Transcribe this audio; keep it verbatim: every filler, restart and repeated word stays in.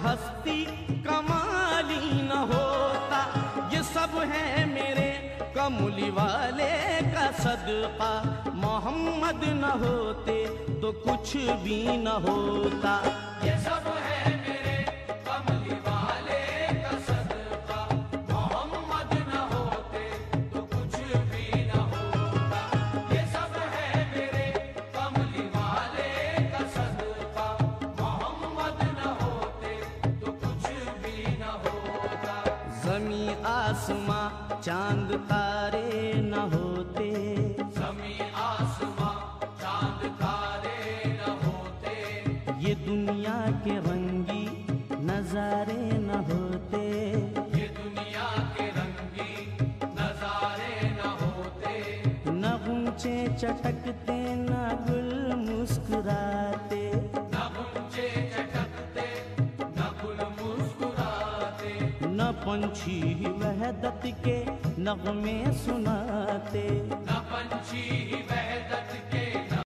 हस्ती कमाली न होता। ये सब है मेरे कमली वाले का सदका, मोहम्मद न होते तो कुछ भी न होता। ये सब है मेरे कमली वाले का सदका, मोहम्मद न होते तो कुछ भी न होता। ये सब है मेरे कमली वाले का सदका, मोहम्मद न होते तो कुछ भी न होता। ज़मी आसमां चांद तारे न होते, ज़मी आसमां चांद तारे न होते। ये दुनिया के रंगी नजारे न होते। ये दुनिया के रंगी नजारे न होते। न गूंचे चटकते न गुल मुस्कुराते, न गूंचे चटकते न गुल मुस्कुराते। न पंछी वहदत के नगमे सुनाते। न पंछी वहदत